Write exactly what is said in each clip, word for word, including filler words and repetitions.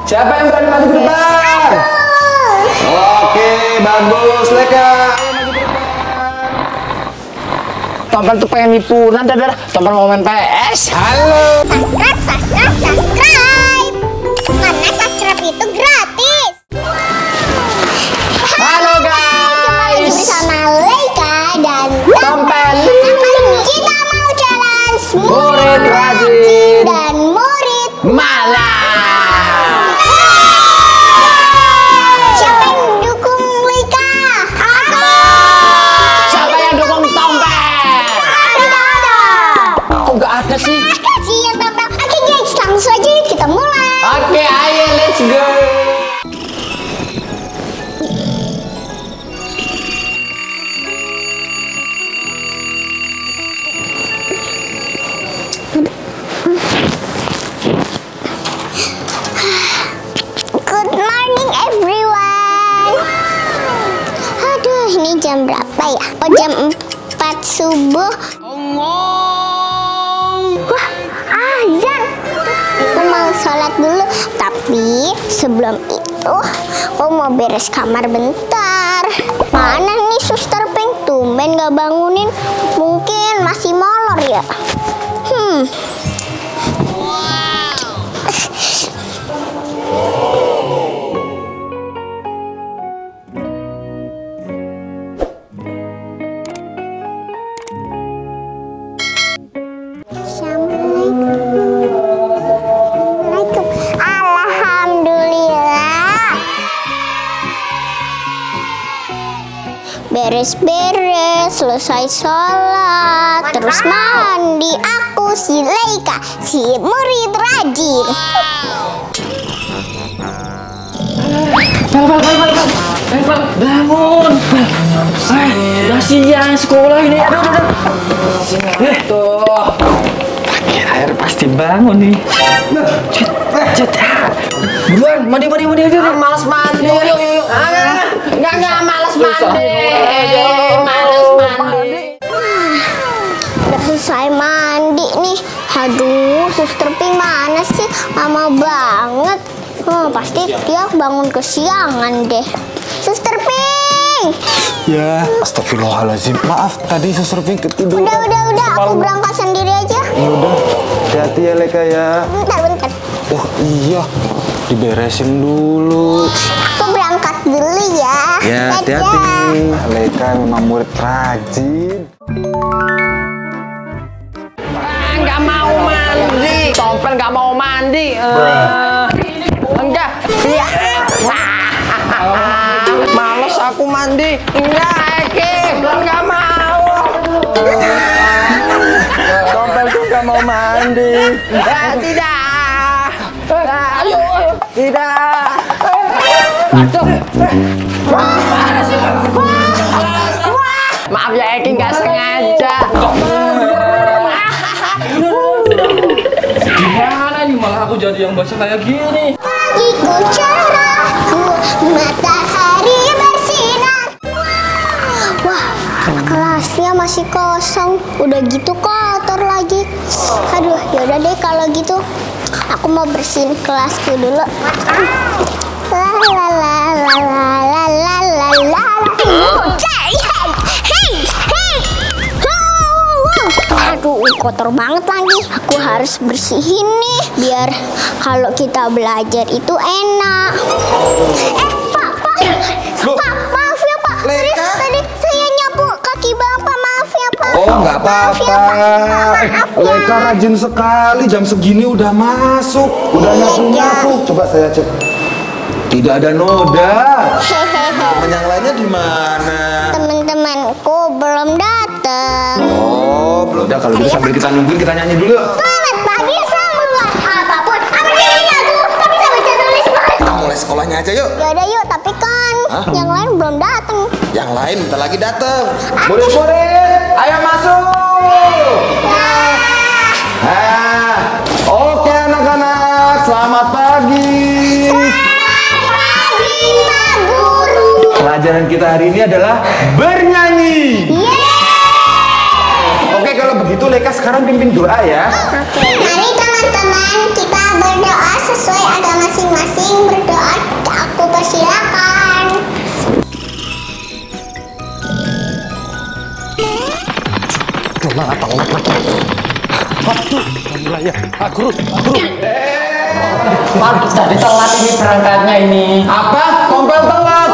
Siapa yang berani maju ke depan? Oke, bagus, Leka. Ayo maju ke depan. Tompel tuh pengen nipu. Nanti ada Tompel mau main P S. Halo. Subscribe, subscribe, subscribe. Karena subscribe itu gratis. Halo Kembali guys. bersama Leika dan Tompel. Kita mau challenge Murid rajin dan murid malas. Siapa yang dukung Leika? Aku. Siapa yang dukung Tompel? Tidak ada. Kok nggak ada sih? Kasihan Tompel. Oke guys, langsung aja kita mulai. Oke, ayo let's go. Good morning everyone. Aduh, ini jam berapa ya? Oh, jam empat subuh. Wah, azan. Aku mau sholat dulu. Tapi sebelum itu, aku mau beres kamar bentar. Mana nih Suster Pink? Tumben gak bangunin. Mungkin masih molor ya. Hmm. Assalamualaikum. Alhamdulillah. Beres-beres, selesai sholat, terus mandi. Aku si Leika, si murid rajin. Pel, pel, pel, pel, pel. Pel, pel, bangun. Pel. Eh, udah siang sekolah ini. Aduh, aduh, aduh. Eh, tuh. Pakai air pasti bangun nih. Cet, cet. Ah. Buruan, mandi, mandi, mandi aja. Malas mandi. Yuk, yuk, yuk. Enggak, enggak, malas mandi. Malas mandi. Udah selesai mandi nih. Aduh, Suster Pink mana sih? Lama banget. Oh, pasti dia bangun kesiangan deh. Suster Pink! Ya, astagfirullahaladzim. Maaf, tadi Suster Pink ketiduran. Udah, udah, udah. Aku berangkat sendiri aja. Ya udah, hati-hati ya Leka ya. Bentar, bentar. Oh iya, diberesin dulu. Aku berangkat dulu ya. Ya, Dadah. hati-hati. Leka memang murid rajin. Enggak mau mandi. Tompel enggak mau mandi. Eh, enggak. Iya. Males aku mandi. Enggak, Eki. Enggak mau. Tompel tuh enggak mau mandi. Eh, tidak. Ayo, ayo. Tidak. Aduh. Maaf ya, Eki nggak sengaja. Gimana nih malah aku jadi yang basah kayak gini? Pagiku cerahku, matahari bersinar. Wah, kelasnya masih kosong. Udah gitu kotor lagi. Aduh, yaudah deh kalau gitu. Aku mau bersihin kelasku dulu. La la la la la la la la la. Hey, hey, hey. Aduh, kotor banget lagi. Aku harus bersihin nih biar kalau kita belajar itu enak. Eh, Pak, Pak. Loh. Pak, maaf ya, Pak. Tadi, Leka? tadi saya nyapu kaki Bapak. Maaf ya, Pak. Oh, nggak Maaf ya, apa-apa. Pak. Maaf ya. Leka rajin sekali, jam segini udah masuk. Udah Iya, nyapu-nyapu. Coba saya cek. Tidak ada noda. Hehehe. Yang lainnya di mana? Teman-temanku belum datang. Oh, belum. Udah kalau gitu sambil kita nungguin kita nyanyi dulu. Selamat pagi semua. Apapun apa dirinya aku, tapi saya baca tulis banget. Kita mulai sekolahnya aja yuk. Yaudah yuk, tapi kan Hah? yang lain belum datang. Yang lain bentar lagi datang. Murid-murid, ayo masuk. Ah, oke anak-anak, selamat pagi. Pagi Pak Guru. Pelajaran kita hari ini adalah bernyanyi. Yeay. Oke, kalau begitu Leka sekarang pimpin doa ya. Oke. Mari teman-teman kita berdoa sesuai agama masing-masing berdoa. Aku persilakan. Waduh, mulai ya. Pak Guru, Pak Guru. Pak, jadi telat ini berangkatnya ini. Apa? Tompel telat.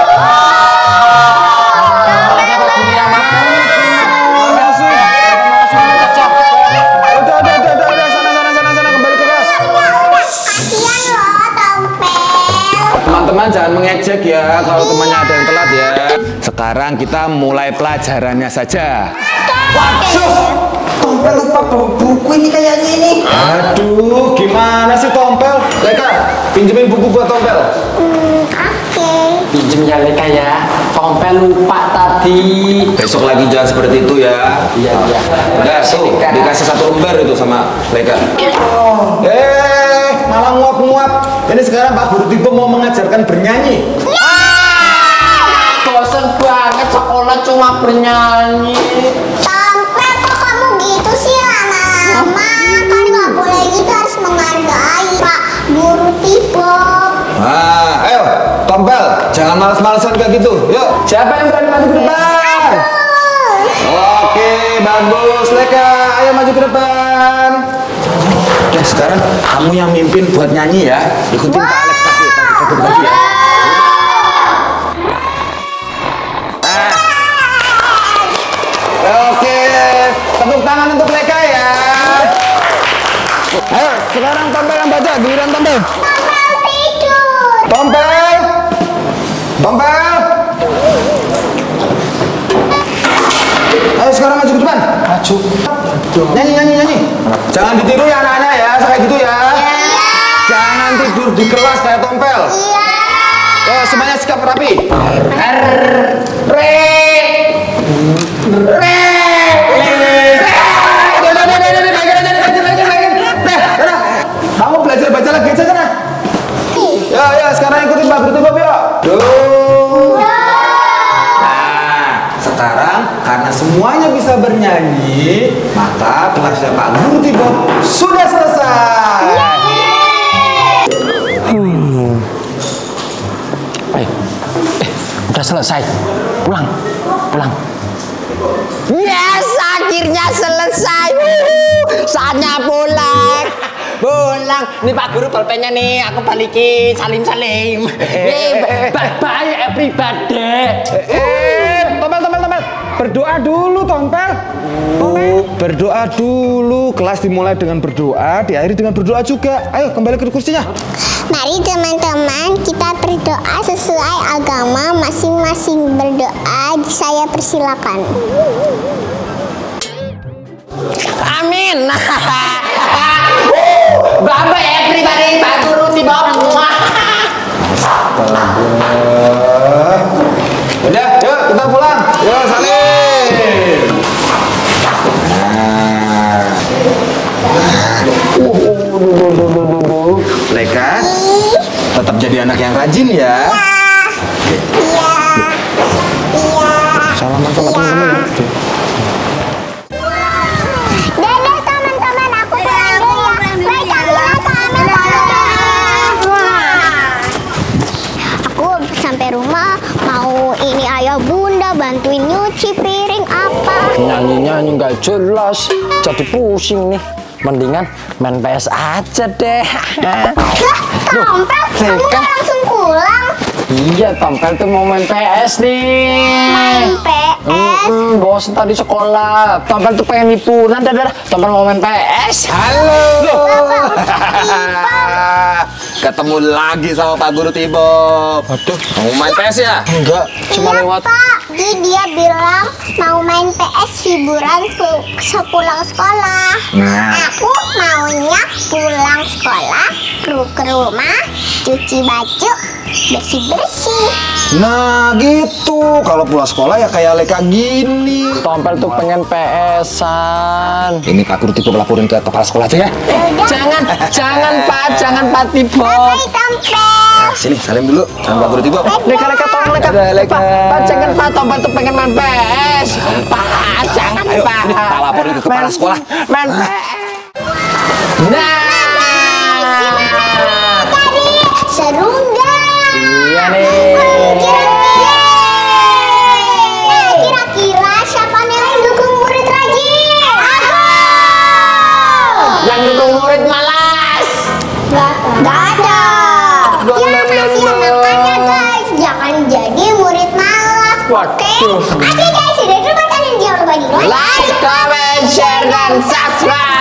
Udah, udah, udah, udah, udah, sana, sana, sana, sana, kembali ke kelas. Kasian loh, Tompel. Teman-teman jangan mengejek ya kalau temannya ada yang telat ya. Sekarang kita mulai pelajarannya saja. Waduh, Tompel lupa bawa buku ini kayaknya ini. Aduh, gimana sih Tompel? Leka, pinjemin buku buat Tompel. Hmm, oke. Pinjem ya Leka ya. Tompel lupa tadi. Besok lagi jangan seperti itu ya. Iya, iya. Udah, tuh, dikasih satu lembar itu sama Leka. Eh, malah nguap-nguap. Ini sekarang Pak Guru Tipe mau mengajarkan bernyanyi. Bosen banget sekolah cuma bernyanyi. Tompel, kok kamu gitu sih lama-lama? Kan nggak boleh gitu, harus menghargai Pak Guru Tipe. Nah, ayo, Tompel, jangan males-malesan kayak gitu. Yuk, siapa yang berani maju ke depan? Oke, bagus, Leka. Ayo maju ke depan. Oke, sekarang kamu yang mimpin buat nyanyi ya. Ikutin Pak Alex tadi, tadi tadi ya. Oke, tepuk tangan untuk Leka ya. Ayo, sekarang Tompel yang baca, giliran Tompel. Tompel tidur. Tompel, Tompel. Ayo sekarang maju ke depan. Maju. Nyanyi, nyanyi, nyanyi. Jangan ditiru ya anak-anak ya, kayak gitu ya. Jangan tidur di kelas kayak Tompel. Iya. Ayo semuanya sikap rapi. R, re, re. Kamu belajar baca lagi aja sana. Ya, ya, sekarang ikutin Pak Guru Tipe yuk. Do. Nah, sekarang karena semuanya bisa bernyanyi, maka kelasnya Pak Guru Tipe sudah selesai. Hmm. Eh, eh, udah selesai. Pulang, pulang. Yes, akhirnya selesai. Wuhu, saatnya pulang. Pulang. Nih Pak Guru pulpennya nih, aku balikin. Salim salim. Eh, bye-bye everybody. Eh, Tompel, Tompel, Tompel. Berdoa dulu, Tompel. Tompel. Berdoa dulu. Kelas dimulai dengan berdoa, diakhiri dengan berdoa juga. Ayo, kembali ke kursinya. Mari teman-teman kita berdoa sesuai agama masing-masing. Berdoa, saya persilakan. Amin. Bye-bye everybody. Pak Guru Tipe. Udah, yuk kita pulang. Yuk, salim. Nah. Leka, tetap jadi anak yang rajin ya. Iya. Iya. Salaman sama teman-teman. Dadah teman-teman, aku pulang dulu ya. Baik, Kamila, Kamila. Aku sampai rumah mau ini ayah bunda bantuin nyuci piring apa. Nyanyi-nyanyi nggak jelas, jadi pusing nih. Mendingan main P S aja deh. Lah, Tompel, kamu Leka. langsung pulang. Iya, Tompel tuh mau main P S nih. Main P S. Hmm, bosen tadi sekolah. Tompel tuh pengen liburan, dadah. Tompel mau main P S. Halo. Ketemu lagi sama Pak Guru Tipe. Aduh, Mau main P S ya? enggak, cuma Iya, lewat. Pak, jadi dia bilang mau main P S hiburan pu- sepulang sekolah. Nah. Aku maunya pulang sekolah, ke ke rumah, cuci baju, bersih-bersih. Nah gitu. Kalau pulang sekolah ya kayak Leka gini. Tompel tuh pengen P S-an. Ini Pak Guru Tipe laporin ke kepala sekolah aja ya. Jangan, jangan Pak, jangan Pak Tipe. Hai, Tompel. Nah, sini salim dulu sama Pak Guru Tipe. Leka, Leka, tolong Leka. Ada, Leka. Pak, Pak, jangan Pak, Tompel tuh pengen main P S. Pak, jangan Ayo, Pak. ini kita laporin ke kepala Main- sekolah. Main P S. Nah. Seru nggak? Iya nih. Kira-kira. Nah, kira-kira siapa nih yang dukung murid rajin? Aku. Yang dukung murid malas. Gak ada. Ya kasihan makanya guys, jangan jadi murid malas. Oke? Oke guys, sudah terima kasih. Jangan lupa di like, Like, comment, share, dan subscribe.